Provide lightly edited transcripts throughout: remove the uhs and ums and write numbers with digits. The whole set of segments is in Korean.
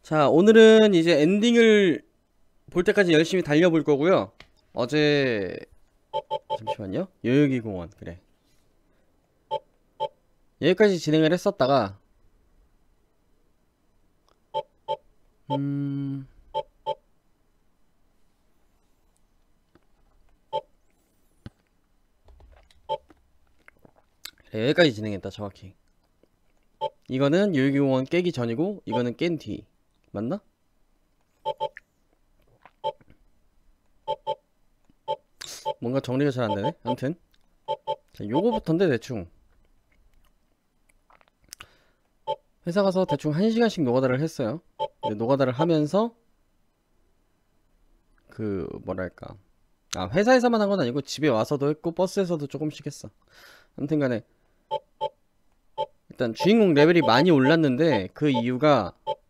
자, 오늘은 이제 엔딩을 볼 때까지 열심히 달려볼 거고요. 어제 잠시만요. 요요기 공원. 그래. 여기까지 진행을 했었다가 그래, 여기까지 진행했다. 정확히. 이거는 요요기 공원 깨기 전이고 이거는 깬 뒤. 맞나? 뭔가 정리가 잘 안되네. 아무튼 자, 요거부터인데 대충 회사 가서 대충 1시간씩 노가다를 했어요. 노가다를 하면서 그 뭐랄까, 회사에서만 한 건 아니고 집에 와서도 했고 버스에서도 조금씩 했어. 아무튼 간에 일단 주인공 레벨이 많이 올랐는데 그 이유가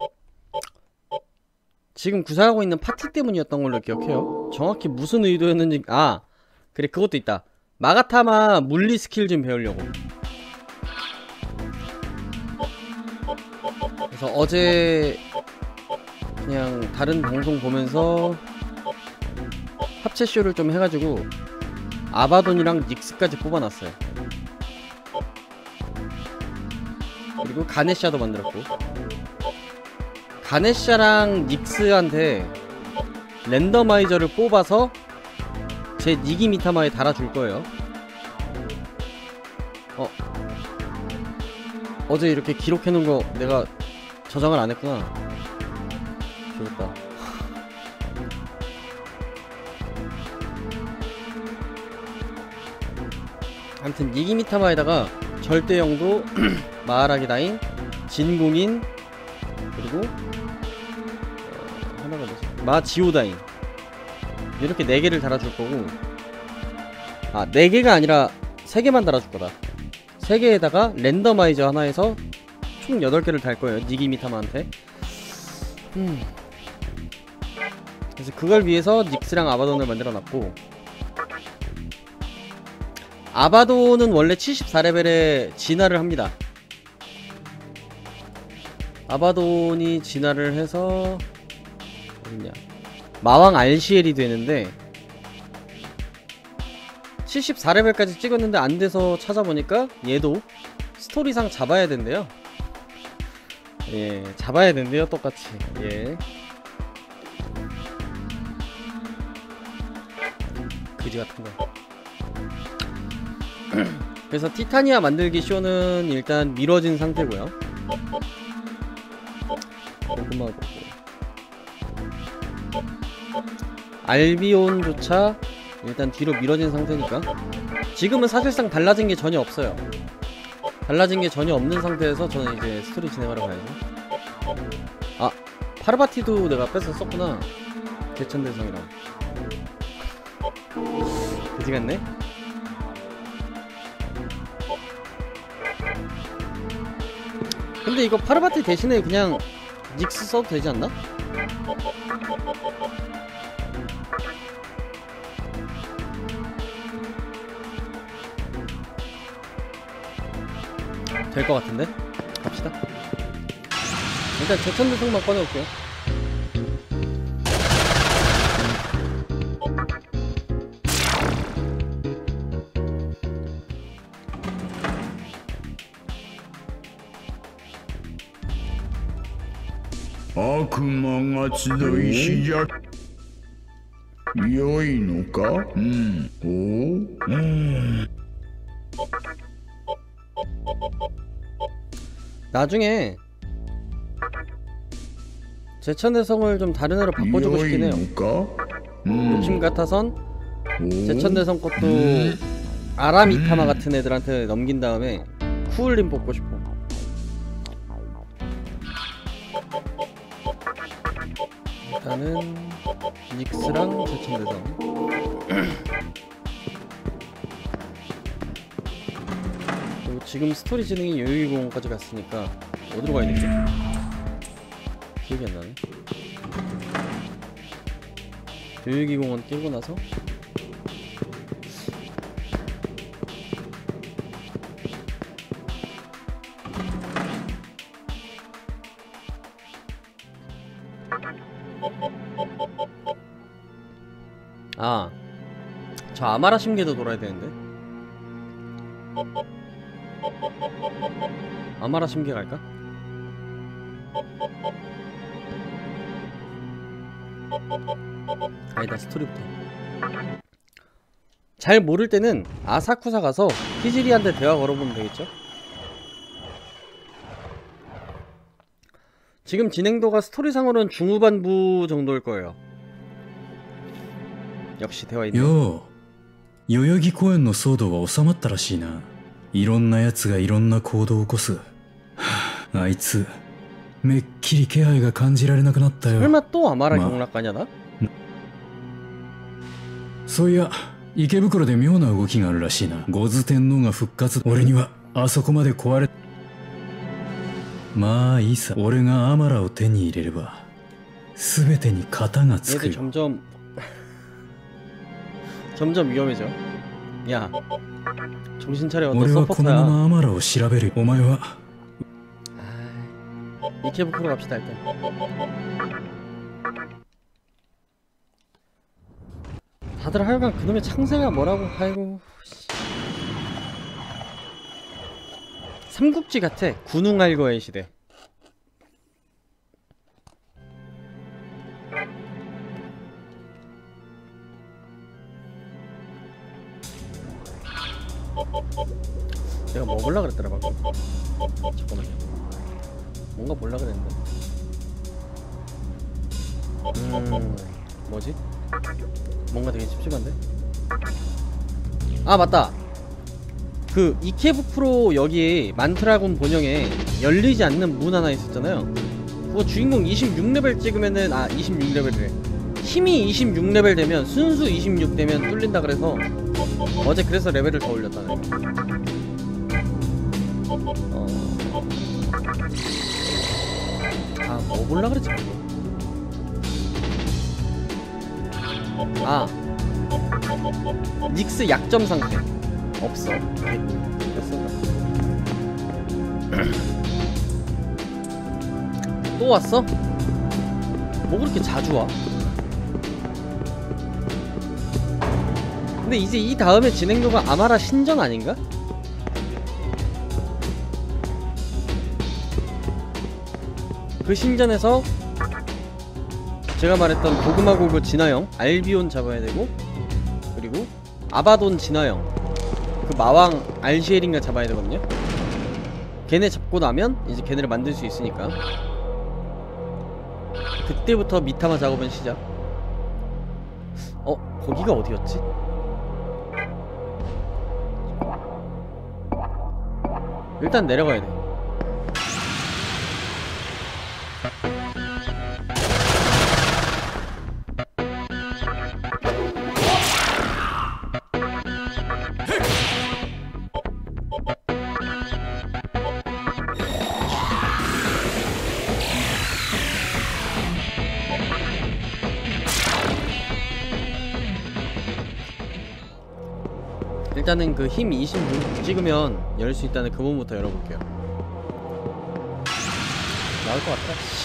지금 구사하고 있는 파티 때문이었던 걸로 기억해요. 정확히 무슨 의도였는지. 그래, 그것도 있다. 마가타마 물리 스킬 좀 배우려고. 그래서 어제 그냥 다른 방송 보면서 합체쇼를 좀 해가지고 아바돈이랑 닉스까지 뽑아놨어요. 그리고 가네샤도 만들었고, 가네샤랑 닉스한테 랜더마이저를 뽑아서 제 니기 미타마에 달아줄 거예요. 어제 이렇게 기록해놓은 거 내가 저장을 안 했구나. 좋겠다. 아무튼 니기 미타마에다가 절대영도 마하라기다인, 진공인, 그리고 하나가 뭐지? 마지오다인, 이렇게 4개를 달아줄 거고, 4개가 아니라 3개만 달아줄 거다. 3개에다가 랜더마이저 하나에서 총 8개를 달 거예요, 니기 미타마한테. 그래서 그걸 위해서 닉스랑 아바돈을 만들어 놨고, 아바돈은 원래 74레벨에 진화를 합니다. 아바돈이 진화를 해서 어딨냐, 마왕 RCL이 되는데 74레벨까지 찍었는데 안돼서 찾아보니까 얘도 스토리상 잡아야 된대요. 예, 잡아야 된대요, 똑같이. 예, 그지 같은거. 그래서 티타니아 만들기 쇼는 일단 미뤄진 상태고요. 고구마고 알비온조차 일단 뒤로 미뤄진 상태니까 지금은 사실상 달라진 게 전혀 없어요. 달라진 게 전혀 없는 상태에서 저는 이제 스토리 진행하러 가야죠. 파르바티도 내가 뺏어 썼구나. 개천대성이랑 그지같네. 근데 이거 파르바티 대신에 그냥 닉스 써도 되지 않나? 될 것 같은데? 갑시다. 일단 제천대성만 꺼내올게요. 悪魔が集い시작良いのか? 나중에 제천대성을 좀 다른 애로 바꿔주고 싶긴 해요. 욕심 같아선 제천대성 것도 아라미타마 같은 애들한테 넘긴 다음에 쿠울림 뽑고 싶어. 일단은 닉스랑 제천대성. 그리고 지금 스토리 진행이 요요기 공원까지 갔으니까 어디로 가야 되지? 기억이 안 나네. 요요기 공원 깨고 나서 아, 저 아마라 심계도 돌아야 되는데. 아마라 심계 갈까? 아니다, 스토리부터. 잘 모를 때는 아사쿠사 가서 히지리한테 대화 걸어보면 되겠죠? 지금 진행도가 스토리상으로는 중후반부 정도일 거예요. 역시 대화 있네. よう、代々木公園の騒動は収まったらしいな。いろんな奴がいろんな行動を起こす。はあ、あいつ、めっきり気配が感じられなくなったよ。 설마 또 아마라 경락가냐나? そういや、池袋で妙な動きがあるらしいな。ゴズ天皇が復活。俺にはあそこまで壊れ。まあいいさ。俺がアマラを手に入れれば、すべてに型がつく 얘들 よ。 점점 위험해져. 야, 정신 차려. 너 俺はこのま 서포터야. まアマラを調べる。お前は 이케부쿠로 갑시다 일단. 다들 하여간 그놈의 창세가 뭐라고. 아이고 씨. 삼국지 같아. 군웅알거의 시대. 내가 뭐 몰라 그랬더라 방금. 잠깐만요. 뭔가 몰라 그랬는데. 뭐지? 뭔가 되게 찝찝한데? 아 맞다. 그 이케부쿠로 여기 만트라곤 본영에 열리지 않는 문 하나 있었잖아요. 그거 주인공 26레벨 찍으면은 26레벨이래. 힘이 26레벨 되면 순수 26 되면 뚫린다 그래서 어제 그래서 레벨을 더 올렸다네. 뭐 몰라 그랬지 방금. 닉스 약점 상태 없어. 또 왔어? 뭐 그렇게 자주 와? 근데 이제 이 다음에 진행도가 아마라 신전 아닌가? 그 신전에서 제가 말했던 고구마고교 진화형 알비온 잡아야 되고, 그리고 아바돈 진화형 그 마왕 알시엘인가 잡아야 되거든요. 걔네 잡고 나면 이제 걔네를 만들 수 있으니까 그때부터 미타마 작업은 시작. 거기가 어디였지? 일단 내려가야 돼. 일단은 그 힘 26 찍으면 열 수 있다는 그 부분부터 열어볼게요. 나올 것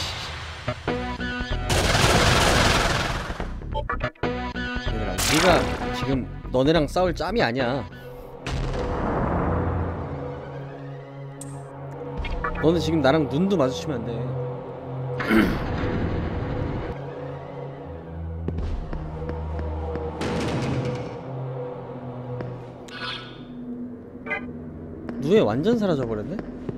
같다. 얘들아, 우리가 지금 너네랑 싸울 짬이 아니야. 너네 지금 나랑 눈도 마주치면 안 돼. 누에 완전 사라져버렸네?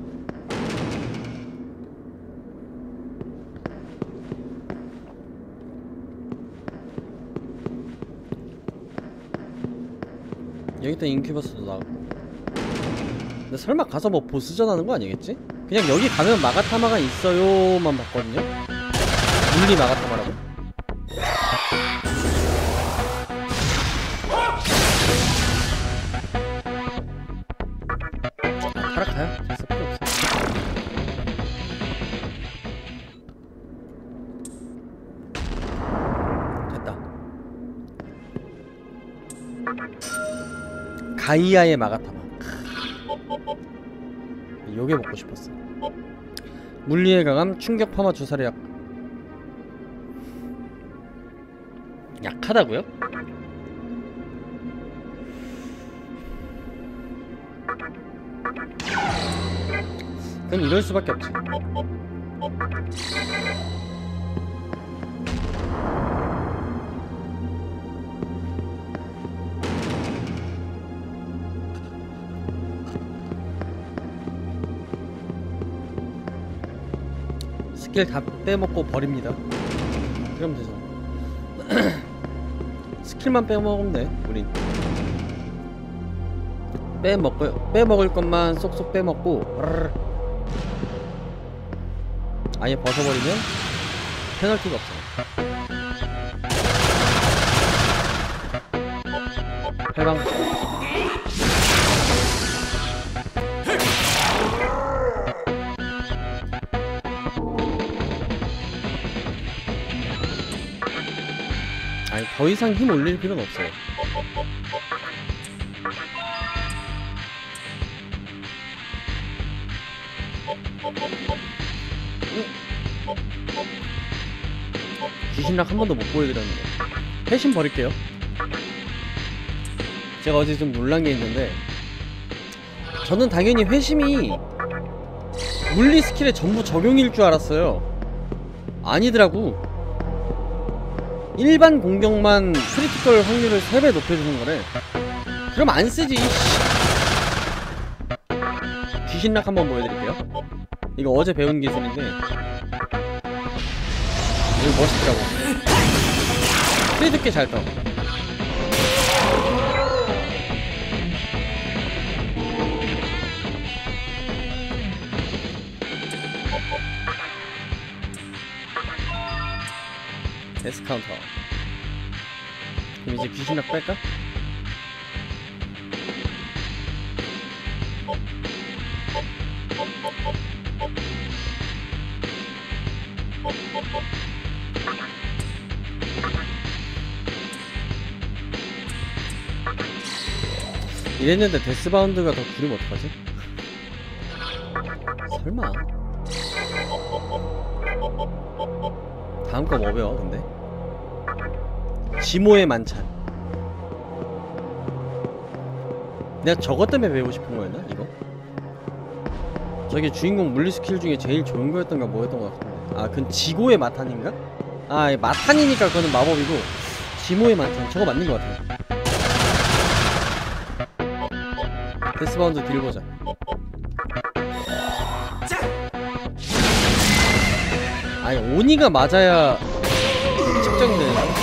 여기다 인큐버스도 나왔고. 근데 설마 가서 뭐 보스전 하는 거 아니겠지? 그냥 여기 가면 마가타마가 있어요만 봤거든요? 물리 마가타마라고? 타락가요? 됐어, 필요 없어. 됐다. 가이아의 마가타마. 요게 먹고 싶었어. 물리의 강함, 충격 파마 주사력. 약하다고요? 그럼 이럴 수밖에 없지. 스킬 다 빼먹고 버립니다. 그러면 되잖아. 스킬만 빼먹으면 돼, 우린. 빼먹을 것만 쏙쏙 빼먹고 아예 벗어버리면 페널티가 없어. 팔방. 아니 더 이상 힘 올릴 필요는 없어요. 귀신락 한 번도 못 보여드렸는데 회심 버릴게요. 제가 어제 좀 놀란 게 있는데 저는 당연히 회심이 물리 스킬에 전부 적용일 줄 알았어요. 아니더라고. 일반 공격만 크리티컬 확률을 3배 높여주는 거래. 그럼 안 쓰지. 귀신락 한번 보여드릴게요. 이거 어제 배운 기술인데 이거 멋있더라고. 크리티컬 잘 떠. 데스카운터. 그럼 이제 귀신락 뺄까? 이랬는데 데스바운드가 더 구리면 어떡하지? 설마 다음 거 뭐 배워 근데? 지모의 만찬. 내가 저것 때문에 배우고 싶은 거였나? 이거? 저게 주인공 물리 스킬 중에 제일 좋은 거였던가 뭐였던 것 같은데. 아 그건 지고의 마탄인가? 아 마탄이니까 그거는 마법이고 지모의 만찬 저거 맞는 것 같아. 데스바운드 딜 보자. 아니 오니가 맞아야 측정이 되는 거야.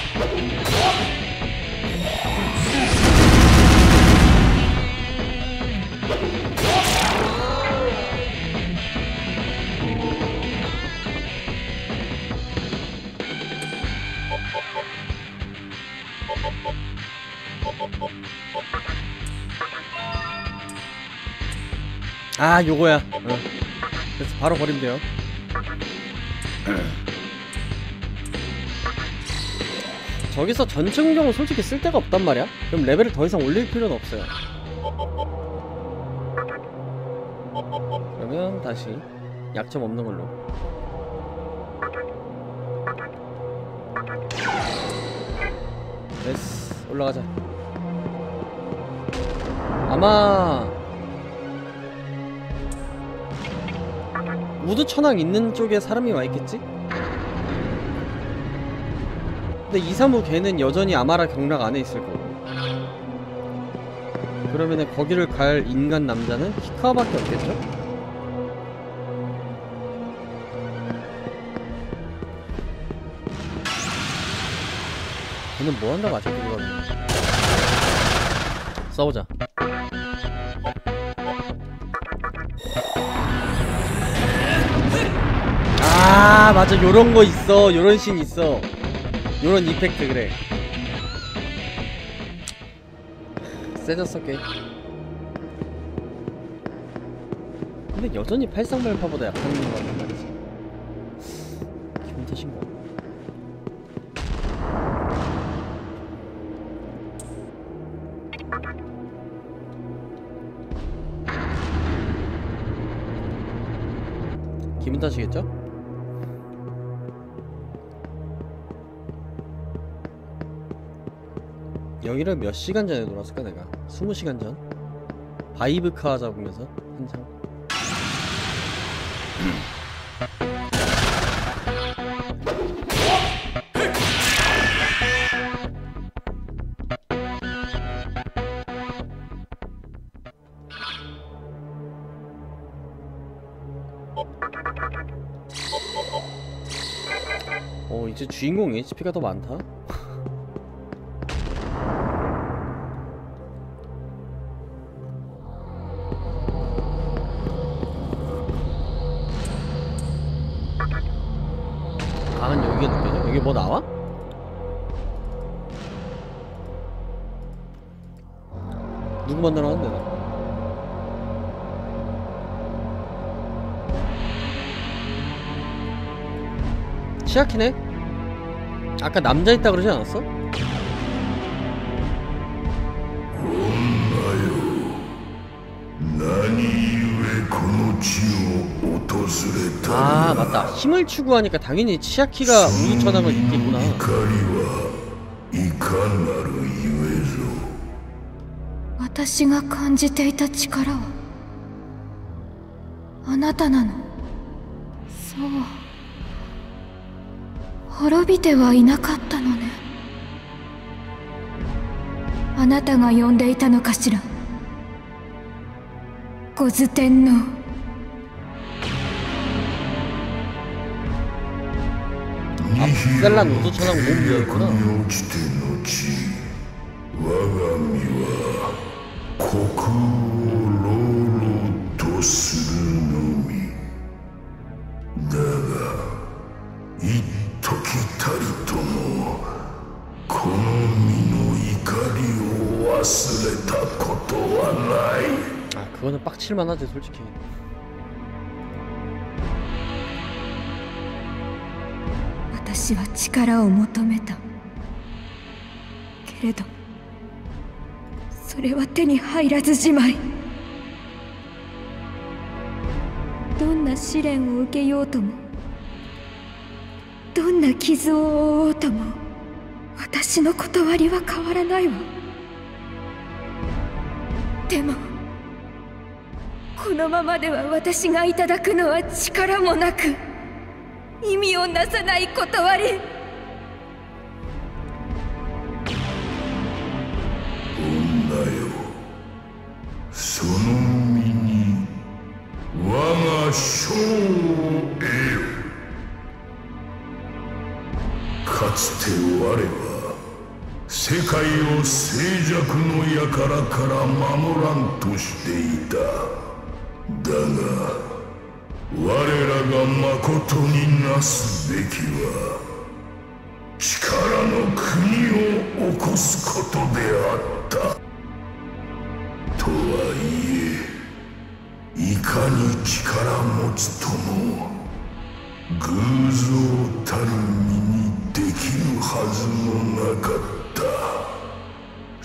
아 요거야. 그래서 바로 버리면 돼요. 저기서 전층경은 솔직히 쓸데가 없단 말이야. 그럼 레벨을 더 이상 올릴 필요는 없어요. 그러면 다시 약점 없는 걸로. 됐어. 올라가자. 아마 우드 천왕 있는 쪽에 사람이 와있겠지? 근데 2, 3우 걔는 여전히 아마라 경락 안에 있을 거고. 그러면은 거기를 갈 인간 남자는 히카와밖에 없겠죠? 걔는 뭐 한다고 아직도 그러거든. 싸우자. 아 맞아 요런 거 있어. 요런 씬 있어. 요런 이펙트. 그래 세졌어 꽤. 근데 여전히 팔상발파보다 약한 거 같단 말이지. 기분 탓인가? 기분 탓이겠죠? 여기를 몇 시간 전에 돌았을까 내가? 20시간 전? 바이브카 잡으면서 한참. 이제 주인공 HP가 더 많다? 강한 여기가 느껴져? 여기 뭐 나와? 누구 만나러왔는데 나? 치아키네? 아까 남자 있다 그러지 않았어? あー 맞다. 힘을 추구하니까 당연히 치아키가 우주천왕을 있겠구나. 私が感じていた力はあなたなの。そう、滅びてはいなかったのね。あなたが呼んでいたのかしら、ゴズ天皇。 셀란 우주천왕 몸이었구나. 我が身は虚空を朗々とするのみだが、一時たりともこの身の怒りを忘れたことはない。 아 그거는 빡칠만 하지 솔직히. 私は力を求めたけれど、それは手に入らずじまい。どんな試練を受けようとも、どんな傷を負おうとも、私の断りは変わらないわ。でもこのままでは私がいただくのは力もなく、意味をなさない断り。 女よ、その身に我が生を得よ。かつて我は世界を静寂の輩から守らんとしていた。だが我らが誠になすべきは力の国を起こすことであった。とはいえ、いかに力持ちとも偶像たる身にできるはずもなかった。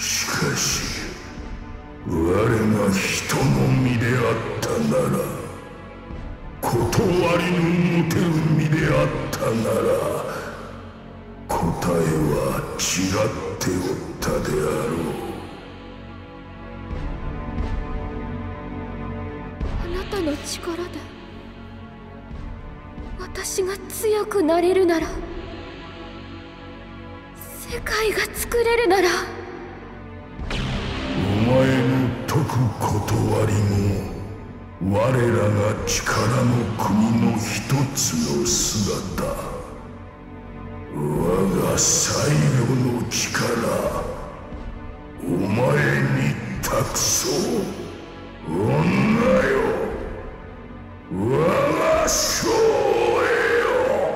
しかし我が人の身であったなら、断りの持てる身であったなら、答えは違っておったであろう。 あなたの力で私が強くなれるなら、世界が作れるなら、 お前の解く断りも我らが力の国の一つの姿。我が最後の力、お前に託そう。女よ、我が生よ、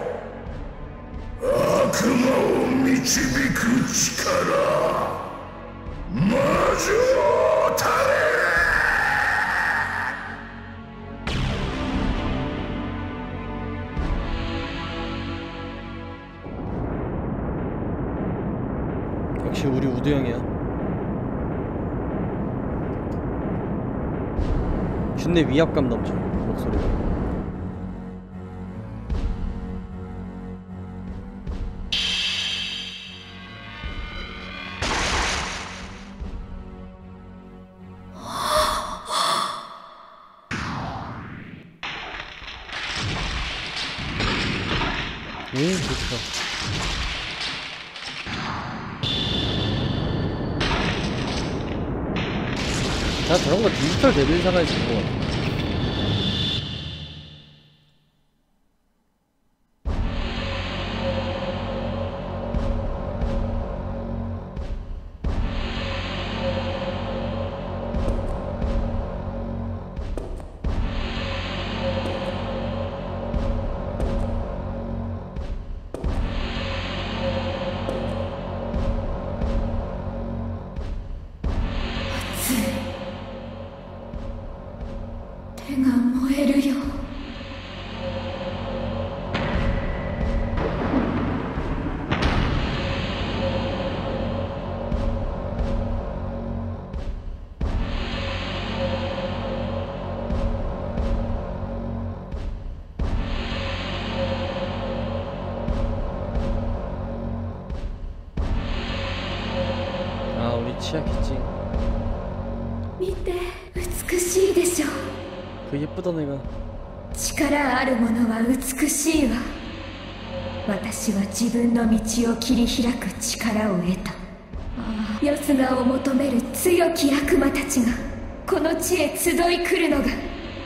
悪魔を導く力、魔女たれ。 역시 우리 우드 형이야. 준내 위압감 넘쳐 목소리가. 좋다. 나 저런거 디지털 데빌사가에서 본 것 같아. 치약했지. 見て、美しいでしょ。 그 예쁘던 애가. 力あるものは美しいわ。私は自分の道を切り開く力を得た。ヨスガを求める強き悪魔たちがこの地へ集い来るのが、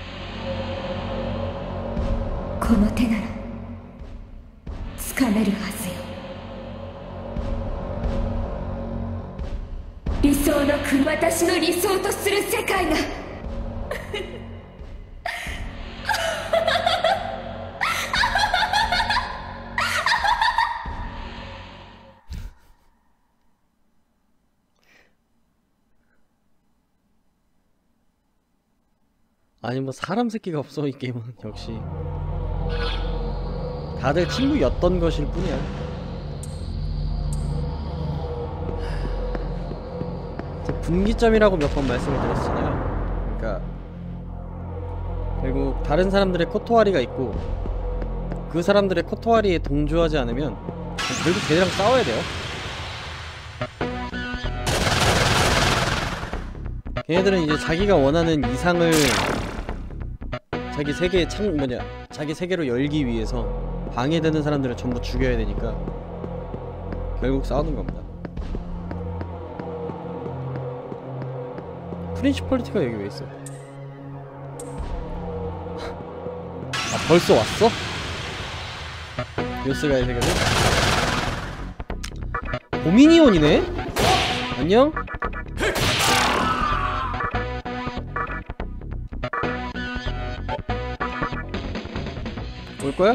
この手ならつかめるはずよ。理想の私の理想とする世界が 아니 뭐 사람 새끼가 없어 이 게임은. 역시 다들 친구였던 것일 뿐이야. 분기점이라고 몇 번 말씀을 드렸잖아요. 그러니까 결국 다른 사람들의 코토와리가 있고 그 사람들의 코토와리에 동조하지 않으면 결국 걔네랑 싸워야 돼요. 걔네들은 이제 자기가 원하는 이상을 자기 세계의 자기 세계로 열기 위해서 방해되는 사람들을 전부 죽여야 되니까 결국 싸우는 겁니다. 프린시펄리티가 여기 왜 있어? 아 벌써 왔어? 요스가의 세계로? 도미니온이네? 안녕? 올 거야?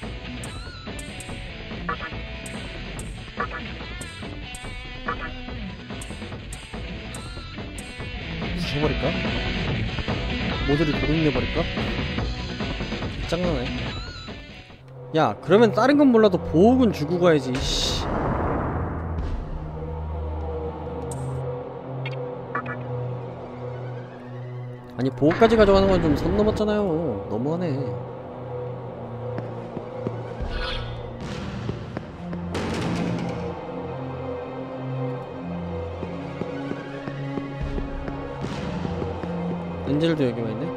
부숴버릴까? 모두를 도둑내버릴까? 짱나네. 야 그러면 다른 건 몰라도 보호군 주고 가야지. 씨. 아니 보호까지 가져가는 건 좀 선 넘었잖아요. 너무하네. 엔젤도 여기만 있네?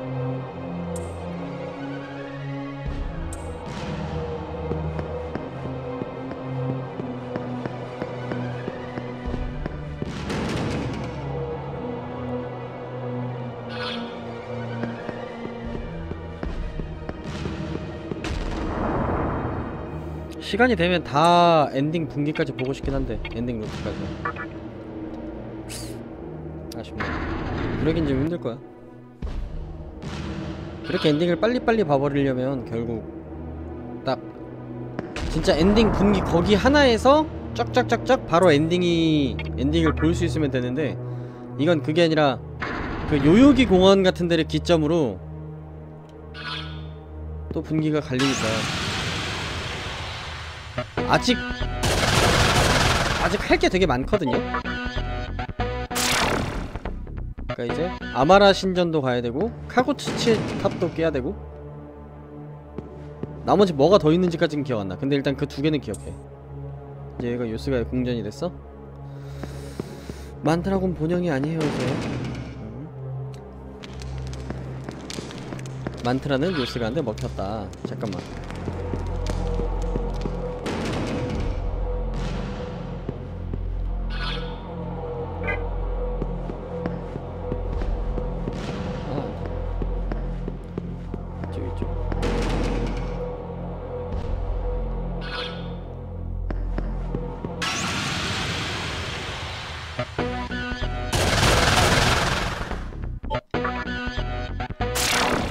시간이 되면 다 엔딩 분기까지 보고 싶긴 한데 엔딩 루트까지 아쉽네. 그러긴 좀 힘들거야. 그렇게 엔딩을 빨리빨리 봐버리려면 결국 딱 진짜 엔딩 분기 거기 하나에서 쫙쫙쫙쫙 바로 엔딩을 볼 수 있으면 되는데 이건 그게 아니라 그 요요기 공원 같은 데를 기점으로 또 분기가 갈리니까 아직 할 게 되게 많거든요. 그러니까 이제 아마라 신전도 가야 되고 카고츠치 탑도 깨야 되고 나머지 뭐가 더 있는지까지는 기억 안 나. 근데 일단 그 두 개는 기억해. 이제 얘가 요스가의 궁전이 됐어? 만드라곤 본영이 아니에요 이제. 만트라는 요스가한테 먹혔다. 잠깐만.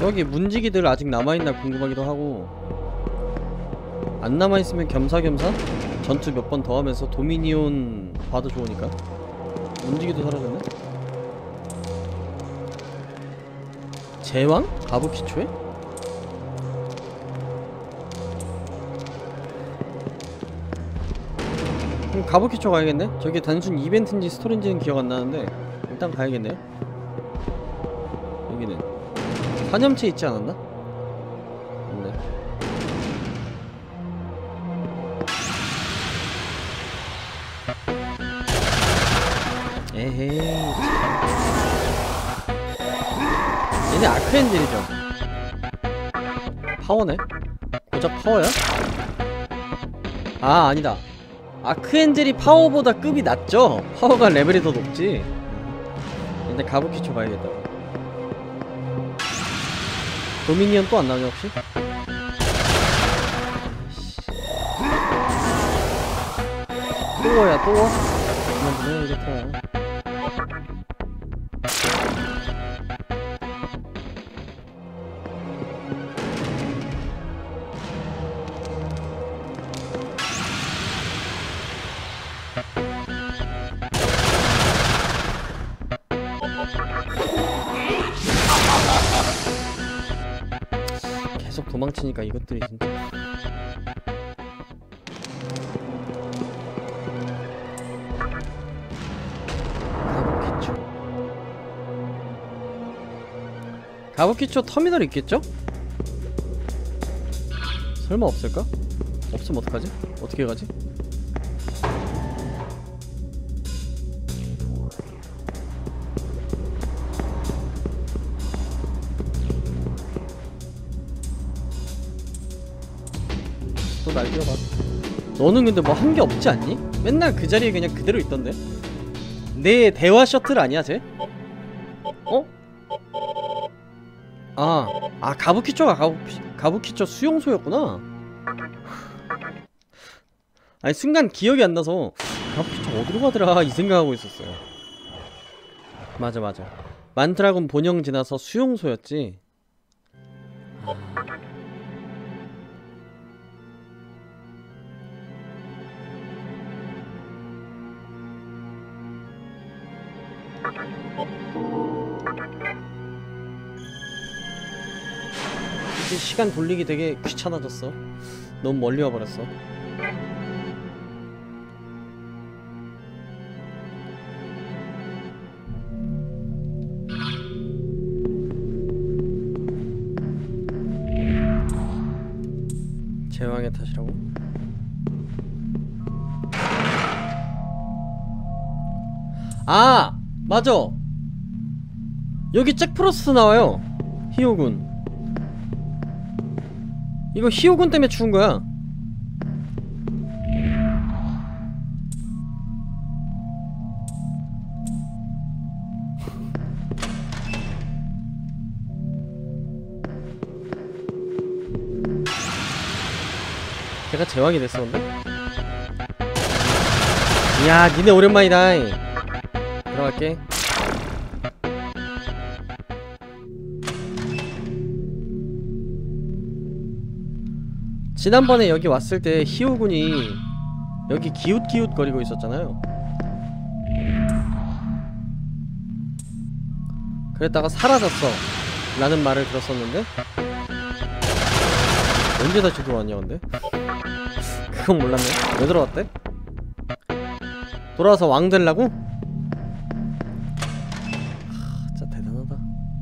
저기 문지기들 아직 남아있나 궁금하기도 하고, 안 남아있으면 겸사겸사 전투 몇 번 더 하면서 도미니온 봐도 좋으니까. 문지기도 사라졌네? 제왕? 가부키초에? 그럼 가부키초 가야겠네? 저게 단순 이벤트인지 스토리인지는 기억 안 나는데 일단 가야겠네요. 여기는 사념체 있지 않았나? 없네. 에헤이. 얘네 아크엔젤이죠. 파워네? 고작 파워야? 아, 아니다. 아크엔젤이 파워보다 급이 낮죠? 파워가 레벨이 더 높지. 근데 가부키초 봐야겠다. 도미니언 또 안 나오냐 혹시? 또 와야 또 와? 그만두네 이렇다. 계속 도망치니까 이것들이 진짜. 가부키초. 가부키초 터미널 있겠죠? 설마 없을까? 없으면 어떡하지? 어떻게 가지? 또 날뛰어봐. 너는 근데 뭐 한 게 없지 않니? 맨날 그 자리에 그냥 그대로 있던데? 내 대화 셔틀 아니야 쟤? 어? 가부키초가 가부키초 수용소였구나. 아니 순간 기억이 안 나서 가부키초 어디로 가더라 이 생각하고 있었어요. 맞아 만트라곤 본영 지나서 수용소였지. 이제 시간 돌리기 되게 귀찮아졌어. 너무 멀리 와버렸어. 제왕의 탓이라고? 아! 맞아! 여기 잭프로스트 나와요. 히오군. 이거 히오군 때문에 죽은 거야. 걔가 제왕이 됐었는데? 이야, 니네 오랜만이다. 들어갈게. 지난번에 여기 왔을 때 히오군이 여기 기웃기웃 거리고 있었잖아요. 그랬다가 사라졌어 라는 말을 들었었는데 언제 다시 들어왔냐 근데? 그건 몰랐네. 왜 들어왔대? 돌아와서 왕 되려고? 진짜 대단하다.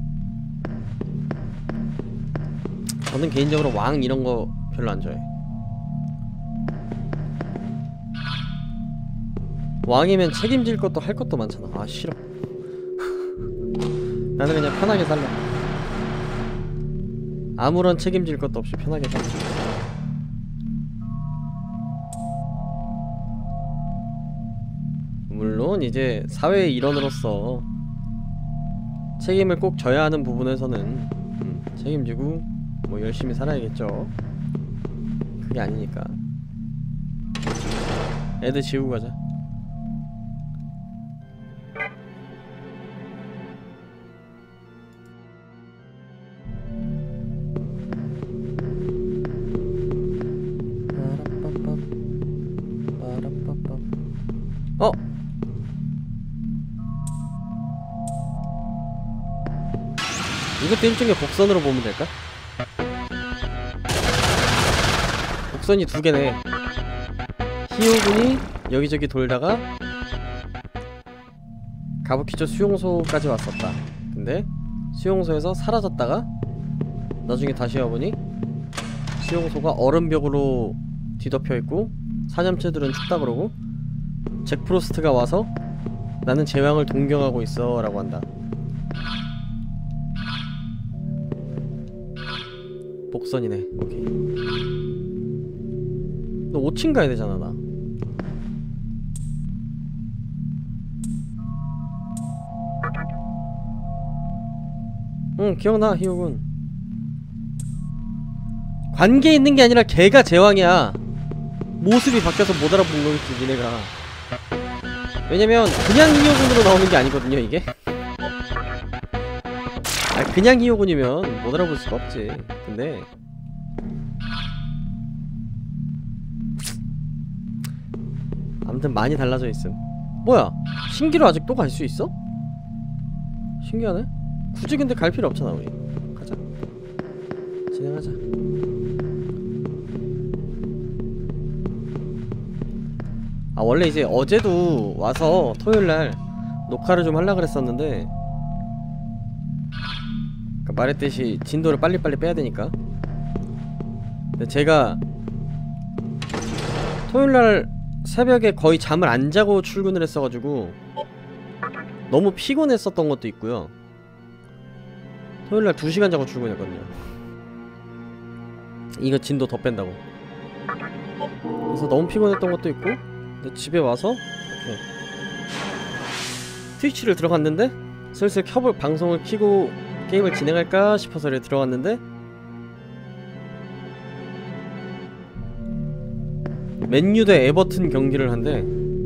저는 개인적으로 왕 이런거 별로 안 좋아해. 왕이면 책임질 것도 할 것도 많잖아. 아 싫어. 나는 그냥 편하게 살래. 아무런 책임질 것도 없이 편하게 살래. 물론 이제 사회의 일원으로서 책임을 꼭 져야 하는 부분에서는 책임지고 뭐 열심히 살아야겠죠. 그게 아니니까. 애들 지우고 가자. 이것도 일종의 복선으로 보면 될까? 복선이 두 개네. 히오군이 여기저기 돌다가 가부키초 수용소까지 왔었다. 근데 수용소에서 사라졌다가 나중에 다시 와보니 수용소가 얼음벽으로 뒤덮여있고 사념체들은 춥다 그러고 잭 프로스트가 와서 나는 제왕을 동경하고 있어 라고 한다. 복선이네. 오케이. 너 5층 가야 되잖아 나. 응 기억나 히오군. 관계 있는 게 아니라 걔가 제왕이야. 모습이 바뀌어서 못 알아본 거겠지 니네가. 왜냐면 그냥 히오군으로 나오는 게 아니거든요 이게. 아 그냥 히오군이면 못 알아볼 수가 없지. 근데 아무튼 많이 달라져 있음. 뭐야 신기로 아직도 갈 수 있어? 신기하네. 굳이 근데 갈 필요 없잖아 우리. 가자. 진행하자. 아 원래 이제 어제도 와서 토요일날 녹화를 좀 하려고 그랬었는데 그러니까 말했듯이 진도를 빨리빨리 빼야 되니까. 근데 제가 토요일날 새벽에 거의 잠을 안 자고 출근을 했어가지고 너무 피곤했었던 것도 있고요. 토요일날 2시간 자고 출근했거든요. 이거 진도 더 뺀다고. 그래서 너무 피곤했던 것도 있고. 근데 집에 와서 이렇게 트위치를 들어갔는데 슬슬 켜볼 방송을 켜고 게임을 진행할까 싶어서 이렇게 들어갔는데 맨유 대 에버튼 경기를 한대.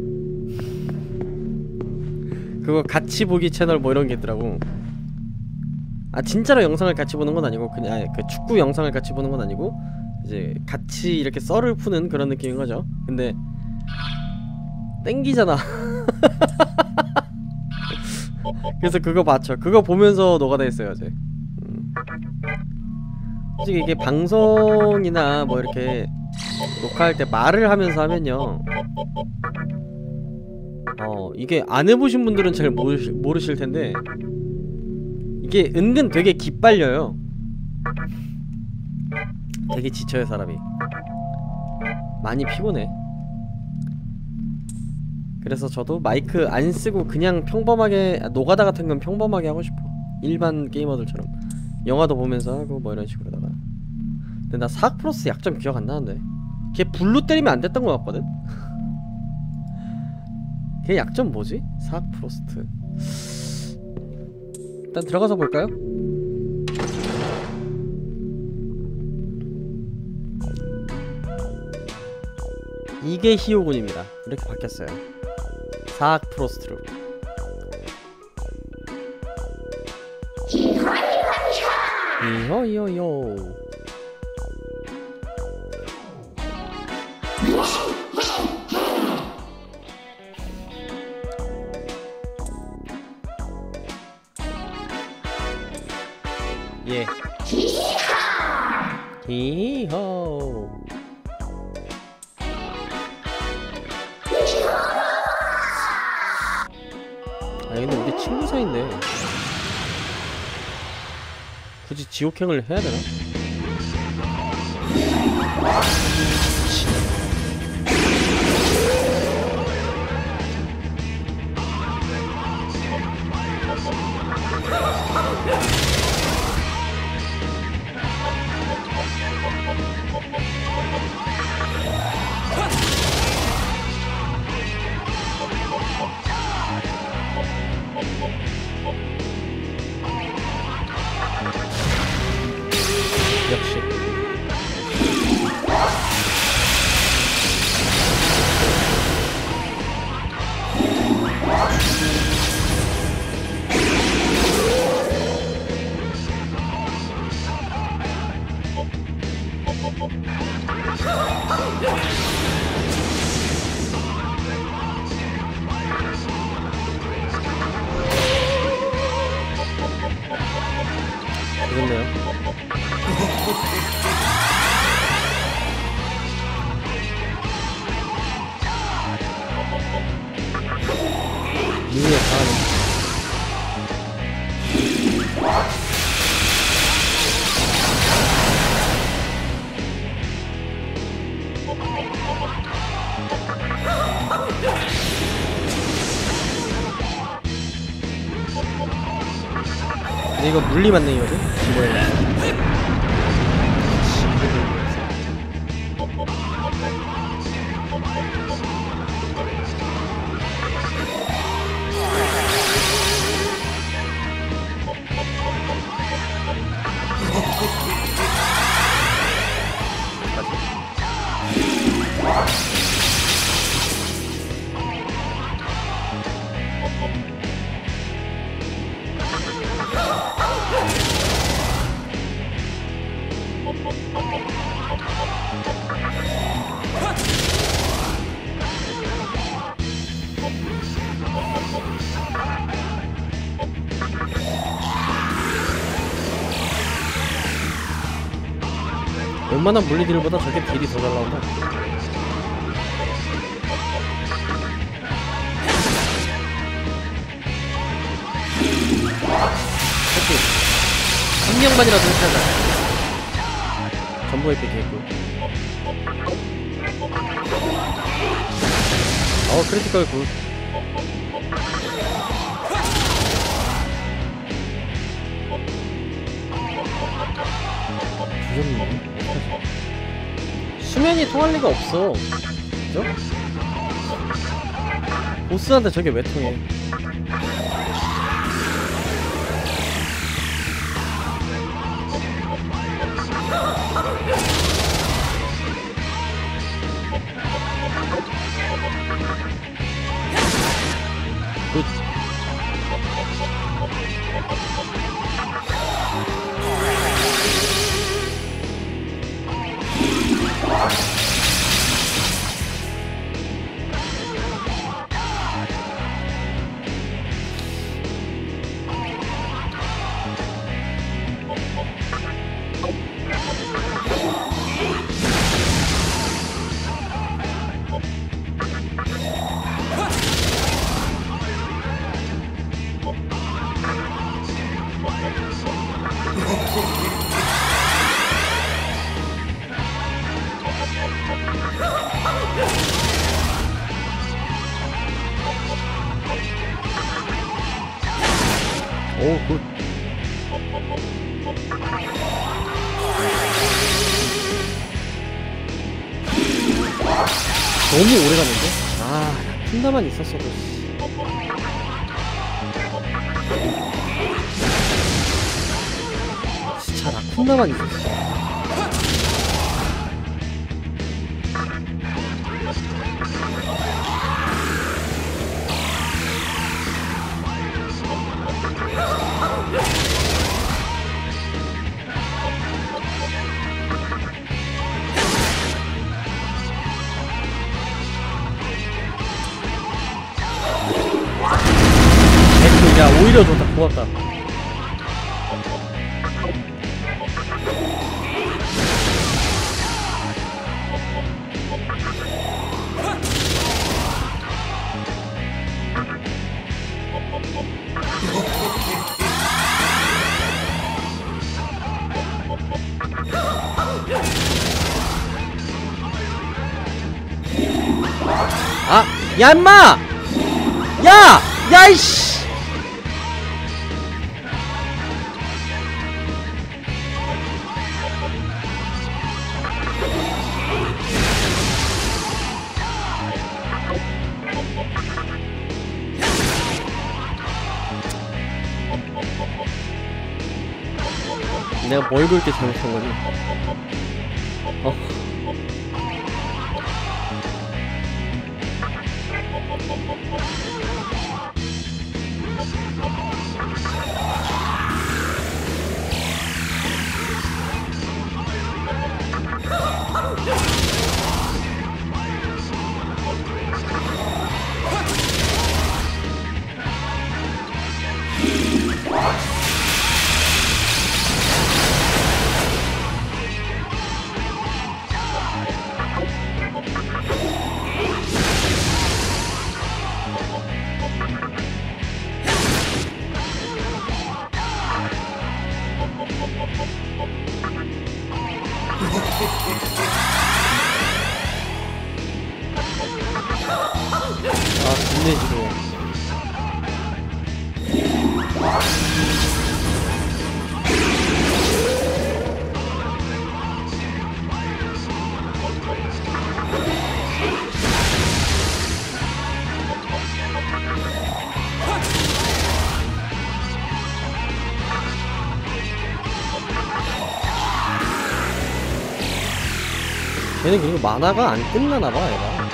그거 같이 보기 채널 뭐 이런 게 있더라고. 아 진짜로 영상을 같이 보는 건 아니고 그냥 그 축구 영상을 같이 보는 건 아니고 이제 같이 이렇게 썰을 푸는 그런 느낌인 거죠. 근데 땡기잖아. 그래서 그거 봤죠. 그거 보면서 노가다 했어요 어제. 솔직히 이게 방송이나 뭐 이렇게 녹화할 때 말을 하면서 하면요 이게 안 해보신 분들은 잘 모르실 텐데 이게 은근 되게 기빨려요. 되게 지쳐요 사람이. 많이 피곤해. 그래서 저도 마이크 안 쓰고 그냥 평범하게 노가다 같은 건 평범하게 하고 싶어. 일반 게이머들처럼 영화도 보면서 하고 뭐 이런 식으로다가. 근데 나 사악프로스 약점 기억 안 나는데 걔 불로 때리면 안 됐던 것 같거든? 걔 약점 뭐지? 사악프로스트. 일단 들어가서 볼까요? 이게 히오군입니다. 이렇게 바뀌었어요. 사악프로스트로. 이호이호이호. 예. 히호. 아니 근데 우리 친구 사이인데 굳이 지옥행을 해야 되나? 역시 미니에 강하네. 근데 이거 물리 만능이거든? 뭐야? 웬만한 물리딜보다 저게 딜이 더 잘 나온다. 오케이. 한 명만이라도 해치하자. 전부 에픽 했고. 크리티컬 굿. 주셨네. 수면이 통할 리가 없어. 그죠? 보스한테 저게 왜 통해? 굿. 오, 굿. 너무 오래 갔는데? 아, 푼다만 있었어도. 진짜 라쿤다만 있었어. 야, 오히려 좋다. 고맙다. 아! 야, 임마! 야! 야, 이씨! 내가 뭘 그렇게 잘못한 거지? 인내지로. 얘는 그리고 만화가 안 끝나나봐 얘가.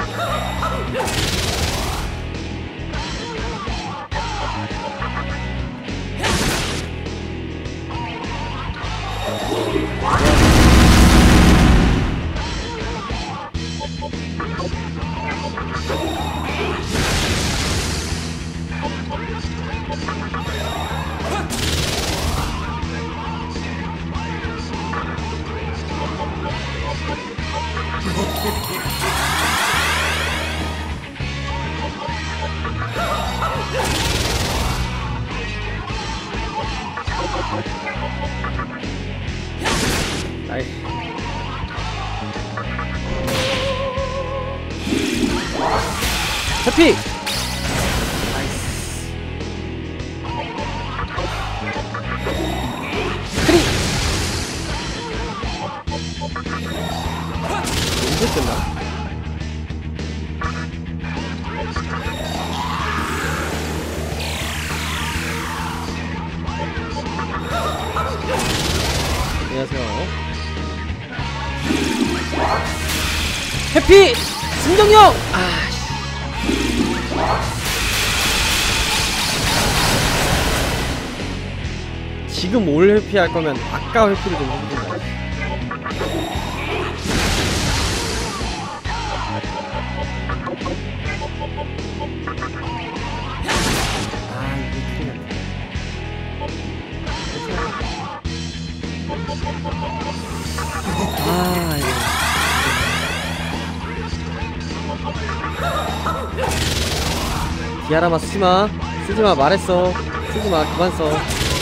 아이. 해피! 나이스. 크리! 언제 끝나? 안녕하세요. 해피! 승정형! 지금 올 회피 할 거면 아까 회피를 좀 해준다. 이게 큰일 났네. 디아라마 쓰지마. 쓰지마 말했어. 쓰지마 그만 써.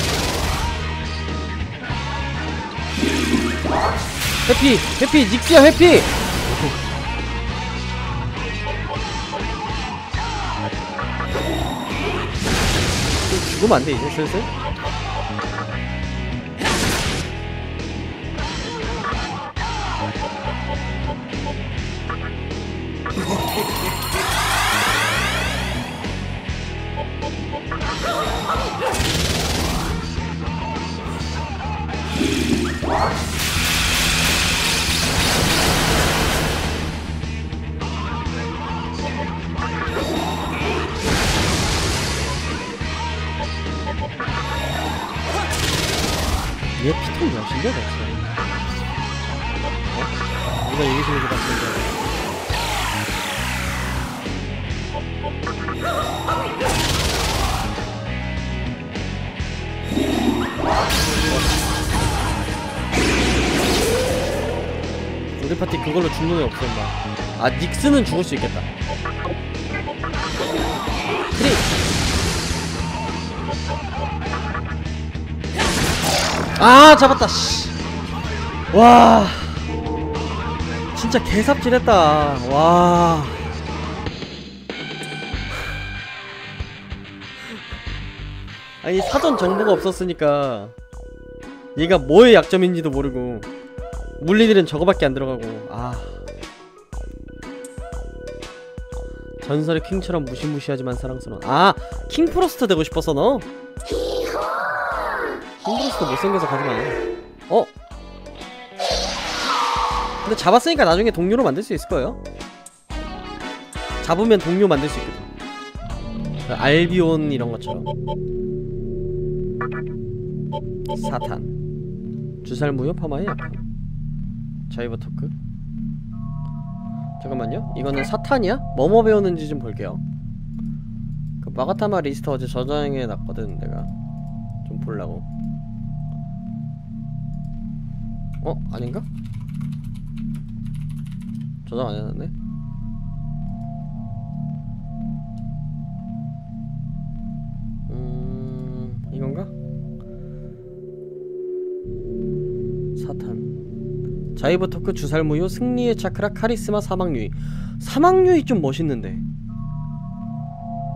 회피! 회피! 닉스야 회피! 죽으면 안돼 이제 슬슬? 얘 피통이 몇인데 대체? 누가 얘기해주는 것 같은데. 우리 파티 그걸로 죽는 애 없어 임마. 아 닉스는 죽을 수 있겠다. 크리! 아 잡았다 씨. 와 진짜 개삽질했다. 와 아니 사전 정보가 없었으니까 얘가 뭐의 약점인지도 모르고 물리들은 저거밖에 안 들어가고. 아 전설의 킹처럼 무시무시하지만 사랑스러운. 아 킹프로스트 되고 싶었어 너? 킹프로스트 못생겨서 가지마. 어? 근데 잡았으니까 나중에 동료로 만들 수 있을 거예요. 잡으면 동료 만들 수 있거든. 알비온 이런 것처럼. 사탄 주살무효 파마의 약함 자이버 토크. 잠깐만요. 이거는 사탄이야? 뭐뭐 배웠는지 좀 볼게요. 그 마가타마 리스트 어제 저장해 놨거든 내가. 좀 보려고. 어? 아닌가? 저장 안 해놨네? 이건가? 사탄 자이버 토크 주살무효 승리의 차크라 카리스마 사막유의. 사막유의 좀 멋있는데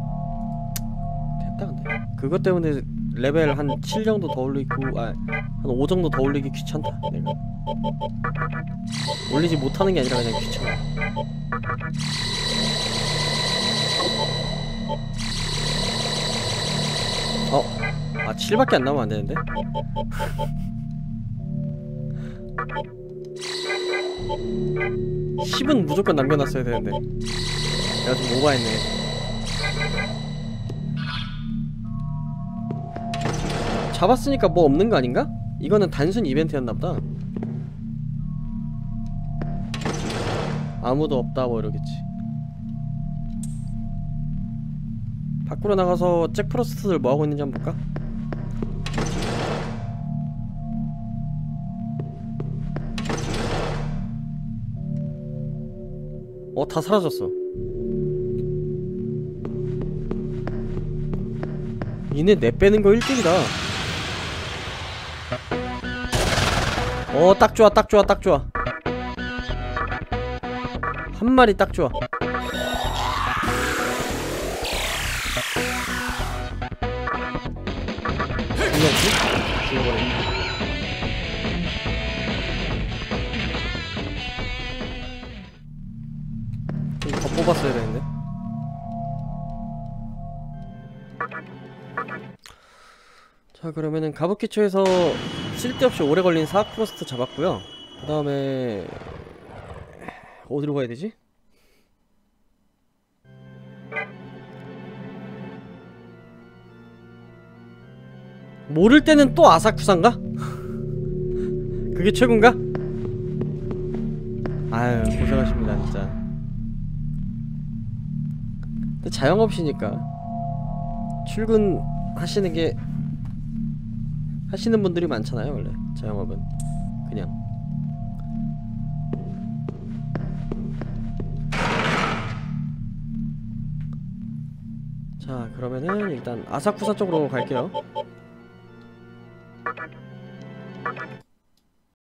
그것 때문에 레벨 한 7 정도 더 올리고 한 5 정도 더 올리기 귀찮다. 내가 올리지 못하는 게 아니라 그냥 귀찮아. 아 7밖에 안 나오면 안 되는데? 10은 무조건 남겨놨어야 되는데 내가 좀 오버했네. 잡았으니까 뭐 없는 거 아닌가? 이거는 단순 이벤트였나보다. 아무도 없다 뭐 이러겠지. 밖으로 나가서 잭 프로스트들 뭐하고 있는지 한번 볼까? 다 사라졌어. 니네 내 빼는 거 1등이다. 딱 좋아 딱 좋아 딱 좋아. 한 마리 딱 좋아. 죽어버렸네. 좀 더 뽑았어야 되는데. 자, 그러면은 가부키초에서 쓸데없이 오래 걸린 사크로스트 잡았고요. 그 다음에 어디로 가야 되지? 모를 때는 또 아사쿠사인가? 그게 최고인가? 아유, 고생하십니다 진짜. 근데 자영업이니까 출근하시는 게 하시는 분들이 많잖아요. 원래 자영업은 그냥 자, 그러면은 일단 아사쿠사 쪽으로 갈게요.